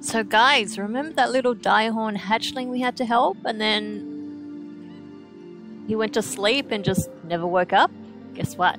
So guys, remember that little Direhorn Hatchling we had to help and then he went to sleep and just never woke up? Guess what?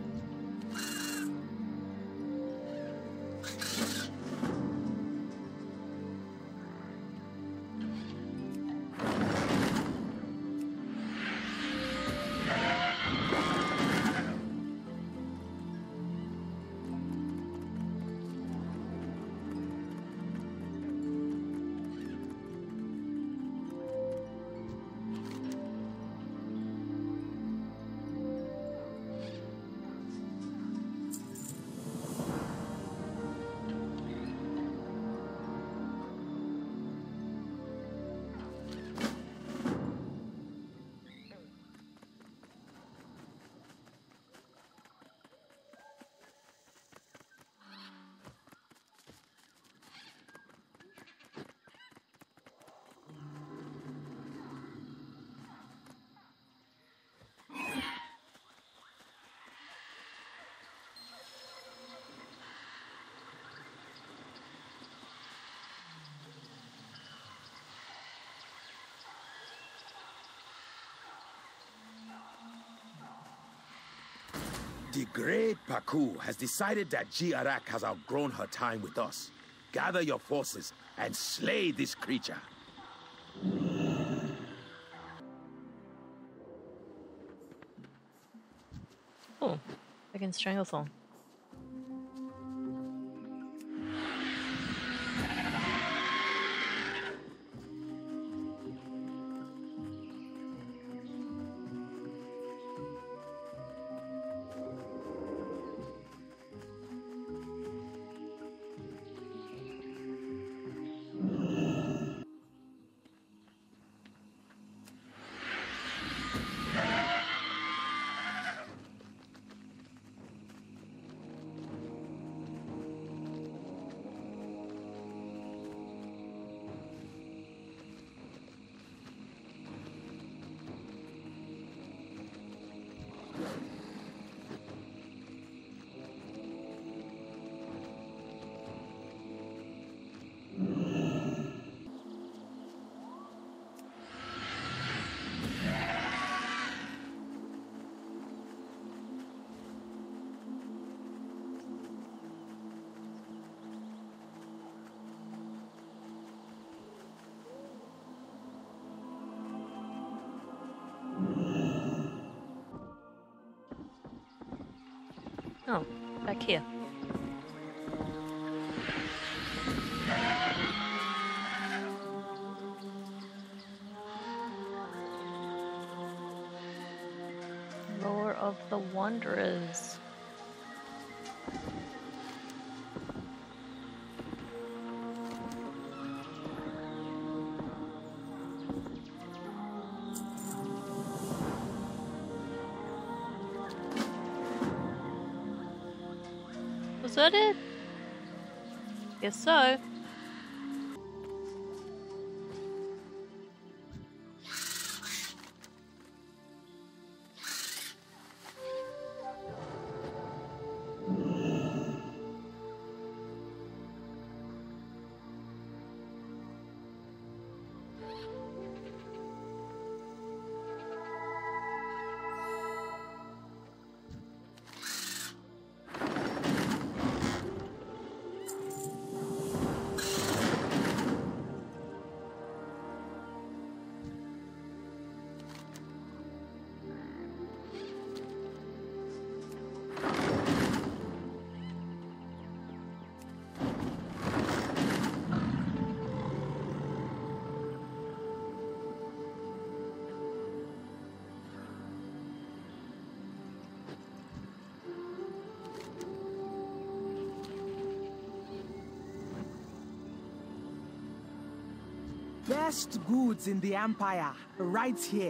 The great Paku has decided that Jiarak has outgrown her time with us. Gather your forces and slay this creature. Oh, I can strangle. Oh, back here. Lore of the Wanderers. Was that it? Guess so. Best goods in the Empire, right here.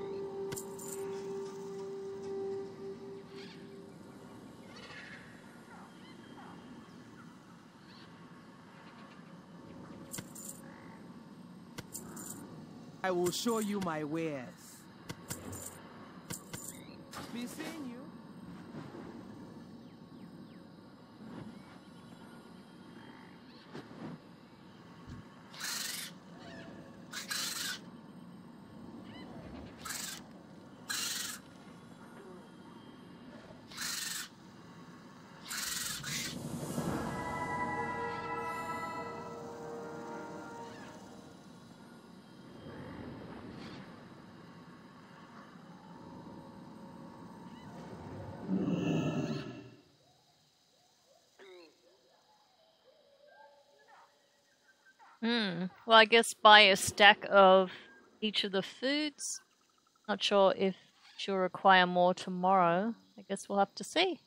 I will show you my wares. Be seeing you. Well, I guess buy a stack of each of the foods. Not sure if she'll require more tomorrow. I guess we'll have to see.